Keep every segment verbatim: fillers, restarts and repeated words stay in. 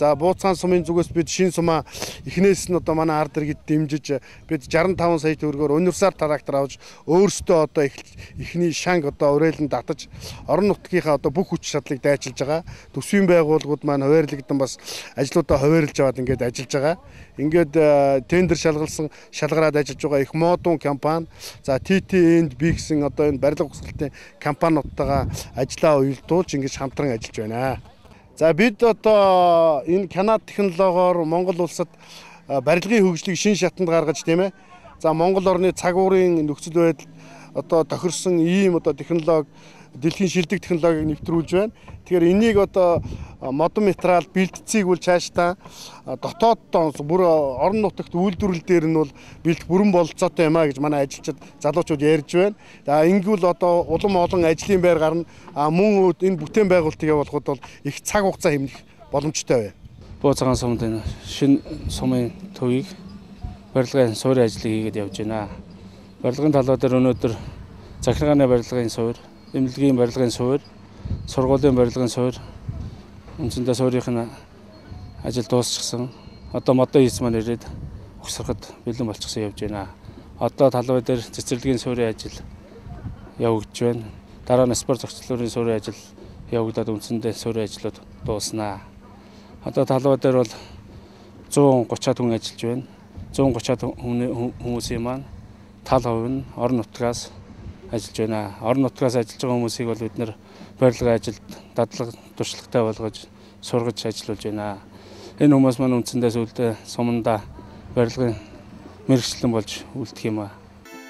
За Бууцхан сумын зүгээс бид шинэ сумаа эхнээс нь одоо манай ард иргэд дэмжиж бид шестьдесят и пять сая төгрөгөөр универсал трактор авч өөрсдөө одоо эхний шанг одоо уриалан татаж орон нутгийнхаа одоо бүх хүч чадлыг дайчилж байгаа. Төсвийн байгууллагууд маань хуваарлагдсан бас ажлуудаа хуваарлж аваад ингээд ажиллаж байгаа. Ингээд тендер шалгалсан шалгараад ажиллаж байгаа их модун компани, за ти ти энд би гэсэн одоо энэ барилга ухсгалтын компаниудтайгаа ажлаа уялдуулж ингэж хамтран ажиллаж байна. За бид одоо энэ Канада технологиор Монгол улсад барилгын хөгжлийг шин шатанд гаргаж тийм ээ. За Монгол орны цаг уурын нөхцөл байдал одоо тохирсон ийм одоо технологи дэлхийн шилдэг технологиг нэвтрүүлж байна. Тэгэхээр энийг одоо модон материал бэлтцийг бол цаашдаа дотооддоо бүр орон нутагт үйлдвэрлэл дээр нь бол бэлт бүрэн бололцоотой юм а гэж манай ажилчид залуучууд ярьж байна. За ингэвэл одоо улам олон ажлын байр гарна. А мөн энэ бүтээн байгуулалтыг явуулахад бол их цаг хугацаа хэмнэх боломжтой байна. Бууцхан сумд энэ шинэ сумын төвийг барилгын суурийн ажлыг хийгээд явж байна. Барилгын талбай дээр өнөөдөр захиргааны барилгын суур, эмнэлгийн барилгын суур, сургуулийн барилгын суур, үндсэндээ суурийн ажил дуусчихсан. Одоо модон хийс маань ирээд өгсөрөхөд бэлэн болчихсон явж байна. Одоо талбай дээр цэцэрлэгийн суурийн ажил явагдаж байна. Дараа нь спорт зохицлын суурийн ажил явагдаад үндсэндээ суурийн ажлууд дууснаа. Одоо талбай дээр бол зуун гуцаад хүн ажиллаж байна. зуун гуцаад хүмүүсийн маань тал хувь нь орон нутгаас ажиллаж байна. Орон нутгаас ажиллаж байгаа хүмүүсийг бол бид нэр барилгын ажилд дадлаг туршлагатай болгож сургаж ажиллуулж байна. Энэ хүмүүс маань үндсэндээ сүүлдээ суманда барилгын мэргэжлэн болж үлдэх юм а.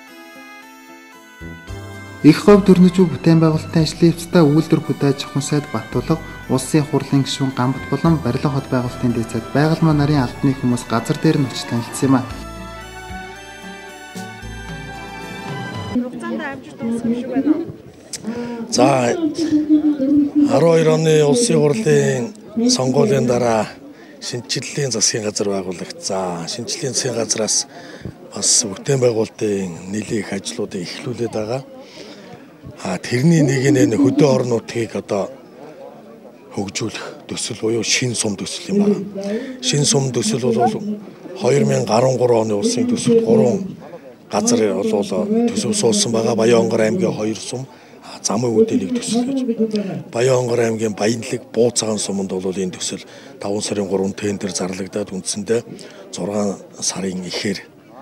Их говь дөрнөжүү бүтээн байгуулалтын ажлын хэвцтэй үйлдвэр хүлээж авах сайд Баттулга, улсын хурлын гишүүн Гамбат болон барилга хот байгуулалтын дэцэд байгаль нарын албаны хүмүүс газар дээр нь очиж танилцсан юм а. За арван хоёр оны улсын хурлын сонгуулийн дараа шинжиллийн засгийн газар байгуулагдсан. Шинжиллийн засгийн газраас бас бүтээн байгуулалтын нийлэх ажлуудыг эхлүүлээд байгаа. А тэрний нэг нь хөдөө орон нутгийг одоо хөгжүүлэх төсөл буюу шинэ сум төсөл юм байна. Шинэ сум төсөл бол две тысячи десять оны улсын төсөлд гурван газар болоо төсөв суулсан байгаа. Баянгор аймгийн хоёр сум, замын үдээнийг төсөл гэж. Баянгор аймгийн Баянлаг, Бууцхан суманд бол энэ төсөл таван сарын гурван тендер зарлагдаад үндсэндээ зургаан сарын ихээр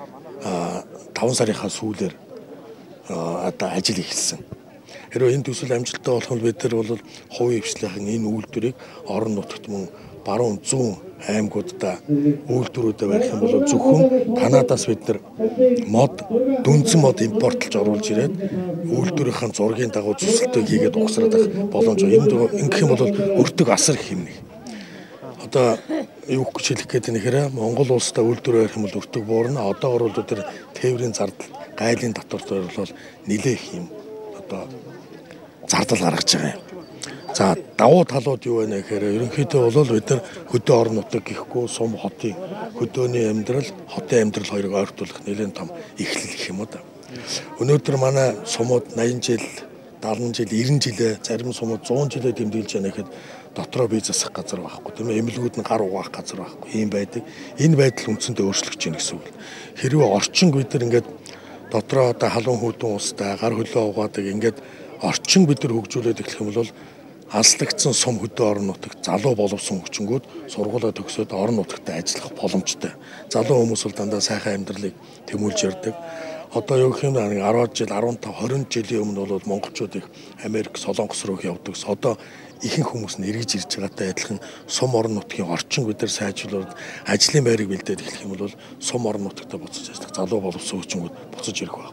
таван сарынхаа сүүлээр одоо ажил эхэлсэн. Хэрвээ энэ төсөл амжилттай болох бол бид нар бол хувийн хвшлийнхэн энэ үйлдвэрийг орон нутагт мөн баруун зүүн аймагуудаа үйлдвэрүүдэд барих юм бол зөвхөн Канадаас бид нар мод дүнзэн мод импортлж оруулж ирээд үйлдвэрийн зургийн дагуу зүсэлтийг хийгээд угсраад байх боломж. Энд ингэх юм бол өртөг асар их хэмнэх. Одоо юу гэж хэлэх гээд нэхэрэ Монгол улстай үйлдвэр барих юм бол өртөг буурна. Одоогор бол тэр тээврийн зардал гайлын татвар бол нэлээх юм одоо зардал гаргаж байгаа юм. За давуу талууд юу вэ гэхээр ерөнхийдөө бол бид нар хөдөө орон нутаг гэхгүй сум хотын хөдөөний амьдрал, хотын амьдрал хоёрыг ойртуулах нэлээд том эхлэл гэх юм уу да. Өнөөдөр манай сумууд восемьдесят жил, седемдесят жил, ninety жилээ, зарим сумууд one hundred жилээ тэмдэглэж байна гэхэд дотроо бие засах газар байхгүй тийм ээ. Эмнэлгүүд нь гар угаах газар байхгүй. Ийм байдаг. Энэ байдал үндсэндээ өөрчлөгдөж байна гэсэн үг. Хэрвээ орчин бид нар ингээд дотроо одоо халуун хүүдэн устай гар хөлөө угаадаг ингээд орчин бид нар хөгжүүлээд эхлэх юм бол алслагдсан сум хөдөө орон нутагт залуу боловсон хүчингүүд сургуулаа төгсөөд орон нутагтаа ажиллах боломжтой. Залуу хүмүүс бол дандаа сайхан амьдралыг тэмүүлж ярддаг. Одоо юу гэх юм бэ? ten жил, fifteen, twenty жилийн өмнө бол монголчууд их Америк, Солонгос руу явдаг. Одоо ихэнх хүмүүс нь эргэж ирж байгаатай адилхан сум орон нутгийн орчин бид нар сайжруулаад ажлын байрыг бэлдээд эхлэх юм бол сум орон нутагтаа буцаж ажиллах залуу боловсон хүчингүүд буцаж ирэх байна.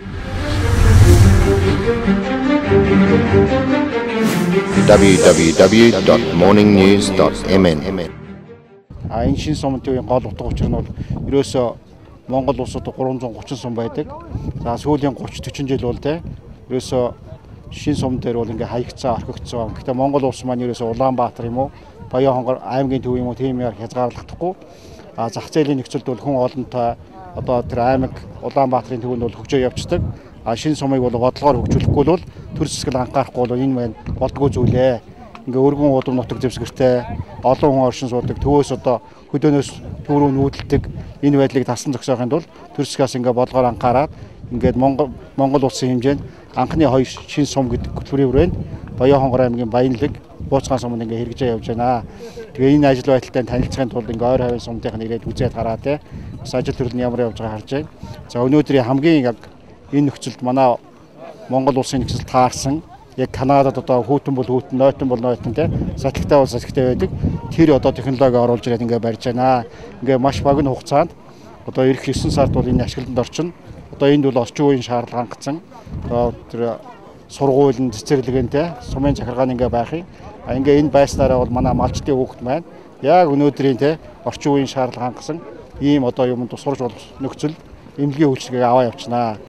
w w w dot morning news dot m n А энэ шинэ сумын төвийн гол утга учир нь бол ерөөсөө Монгол улсад three hundred thirty сум байдаг. За сүүлийн thirty forty жил бол тэ ерөөсөө шинэ сум дээр бол ингээ хаягдсан, орхигдсон. Гэхдээ Монгол улс маань ерөөсөө Улаанбаатар юм уу, Баянгор аймгийн төв юм уу тийм яар хязгаарлагдахгүй. А зах зээлийн нөхцөлд бол хүн олонтой одоо тэр аймаг Улаанбаатарын төвөнд бол хөгжөө явцдаг. А шинэ сумыг бол бодлогоор хөгжүүлэхгүй бол төр зэсгэл анхаарахгүй бол энэ маань болдгоо зүйлээ. ингээ өргөн удам нутаг дэвсгэртэй олон хүн оршин суудаг төвөөс одоо хөдөөнөөс төв рүү нүүдэлдэг энэ байдлыг тасан зогсоохын тулд төр засгаас ингээ бодлогоор анхаарад ингээд Монгол Монгол улсын хэмжээнд анхны хоёр шин сум гэдэг хөтөлбөрийн хүрээнд Баян хонгор аймгийн Баянлаг Бууцгаан сумд ингээ хэрэгжээ явж байна. Тэгээ энэ ажил байдалтай танилцахын тулд ингээ ойр хавийн сумдынх нь ирээд үзээд хараа те. Бас ажил төрөл нь ямар явж байгааг харж байна. За өнөөдрийн хамгийн яг энэ нөхцөлд манай Монгол улсын нөхцөл таарсан яг Канадад одоо хүүтэн бол хүүтэн, нойтон бол нойтон те сатгтай бол сатгтай байдаг. Тэр одоо технологи оруулж ирээд ингээ барьж байна. Ингээ маш богино хугацаанд одоо эх есөн сард бол энэ ашиглалтанд орчин. Одоо энд бол орчин үеийн шаардлага хангацсан. Одоо тэр сургуулийн цэцэрлэгэнтэй сумын захиргааны ингээ байхын. А ингээ энэ байснараа бол манай малчтын хүүхэд маань яг өнөөдрийн те орчин үеийн шаардлага хангасан ийм одоо юмд сурж болох нөхцөл эмнэлгийн үйлчлэгийг аваа явуулнаа.